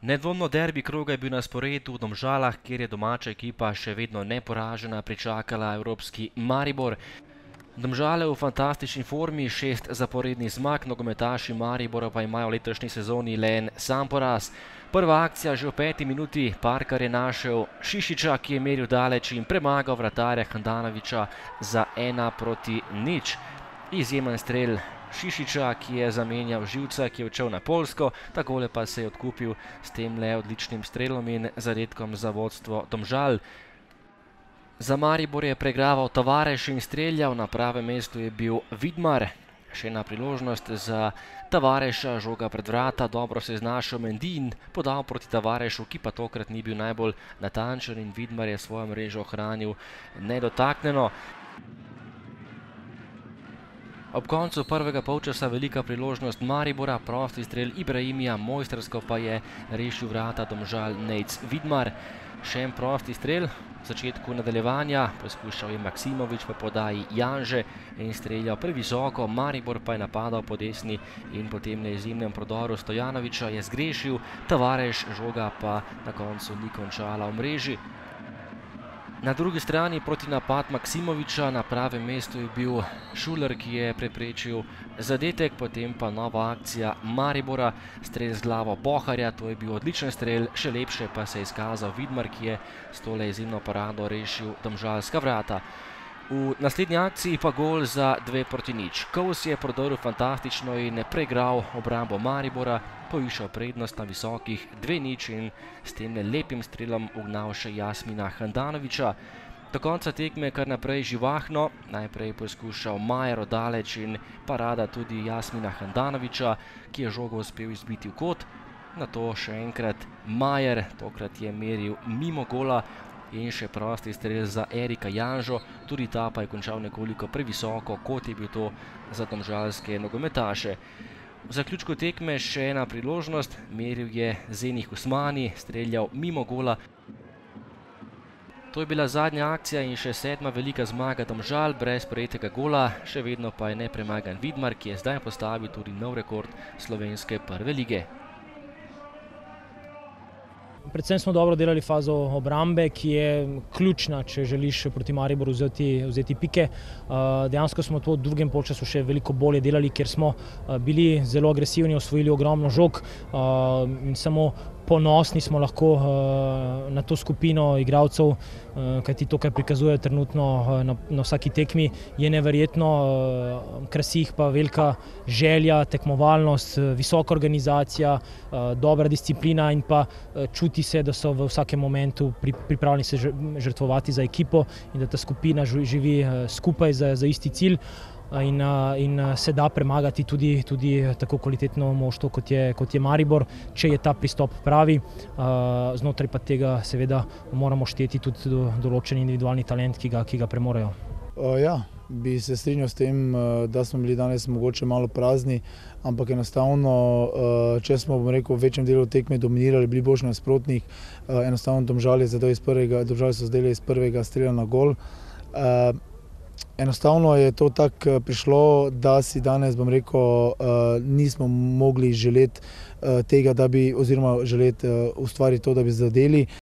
Nedvomno derbi kroga je bil na sporedu v Domžalah, kjer je domača ekipa še vedno neporažena pričakala evropski Maribor. Domžale v fantastični formi, 6 zaporednih zmag, nogometaši Maribora pa imajo v letošnji sezoni le en sam poraz. Prva akcija že v 5. minuti, Parkar je našel Šišića, ki je meril daleč in premagal vratarja Handanovića za 1-0. Izjemen strel Šišića, ki je zamenjal Živca, ki je odšel na Poljsko, takole pa se je odkupil s tem le odličnim strelom in zadetkom za vodstvo Domžal. Za Maribor je pregraval Tavares in streljal, na pravem mestu je bil Vidmar. Še ena priložnost za Tavareša, žoga pred vrata, dobro se je znašel Mendy in podal proti Tavarešu, ki pa tokrat ni bil najbolj natančen in Vidmar je svojo mrežo ohranil nedotaknjeno. Ob koncu prvega polčasa velika priložnost Maribora, prosti strel Ibrahimija, mojstrsko pa je rešil vrata Domžal Nejc Vidmar. Še en prosti strel, v začetku nadaljevanja, poskušal je Maksimović po podaji Janže in streljal previsoko, Maribor pa je napadal po desni in potem na izjemnem prodoru Stojanovića je zgrešil, Tavares, žoga pa na koncu ni končala v mreži. Na drugi strani protinapad Maksimovića, na pravem mestu je bil Šuler, ki je preprečil zadetek, potem pa nova akcija Maribora, strel z glavo Boharja, to je bil odličen strel, še lepše pa se je izkazal Vidmar, ki je s tole izjemno parado rešil domžalska vrata. V naslednji akciji pa gol za 2-0. Kovs je prodoril fantastično in preigral obrambo Maribora, povišal prednost na visokih 2-0 in s tem lepim strelom ugnal še Jasmina Handanovića. Do konca tekme kar naprej živahno, najprej poskušal Majer daleč in parada tudi Jasmina Handanovića, ki je žogo uspel izbiti v kot. Nato še enkrat Majer, tokrat je meril mimo gola, in še prosti strel za Erika Janžo, tudi ta pa je končal nekoliko previsoko, kot je bil to za domžalske nogometaše. V zaključku tekme še ena priložnost, meril je Zenih Usmani, streljal mimo gola. To je bila zadnja akcija in še 7. velika zmaga Domžal brez prejetega gola, še vedno pa je nepremagan Vidmar, ki je zdaj postavil tudi nov rekord slovenske prve lige. Predvsem smo dobro delali fazo obrambe, ki je ključna, če želiš proti Mariboru vzeti pike. Dejansko smo to v drugem polčasu še veliko bolje delali, ker smo bili zelo agresivni, osvojili ogromno žog in samo ponosni smo lahko na to skupino igralcev, kajti to, kar prikazujejo trenutno na vsaki tekmi, je neverjetno, krasi jih pa velika želja, tekmovalnost, visoka organizacija, dobra disciplina in pa čuti se, da so v vsakem momentu pripravljeni se žrtvovati za ekipo in da ta skupina živi skupaj za isti cilj. In se da premagati tudi tako kvalitetno moštvo, kot je Maribor, če je ta pristop pravi. Znotraj pa tega seveda moramo šteti tudi določen individualni talent, ki ga premorejo. Ja, bi se strinjal s tem, da smo bili danes mogoče malo prazni, ampak enostavno, če smo, bom rekel, v večjem delu tekme dominirali, bili boljši nasprotnik, enostavno Domžali so zdaj iz prvega strela na gol. Enostavno je to tako prišlo, da si danes, bom rekel, nismo mogli želeti tega, oziroma želeti ustvariti to, da bi zadeli.